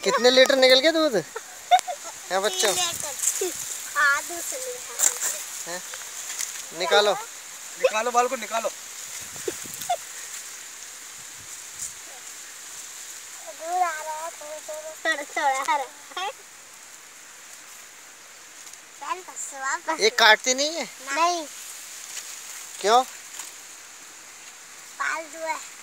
कितने लीटर निकल गया दूध है बच्चों? निकालो निकालो बाल को निकालो। दूध आ रहा है थोड़ा ये काटती नहीं है? नहीं। क्यों? पालतू है।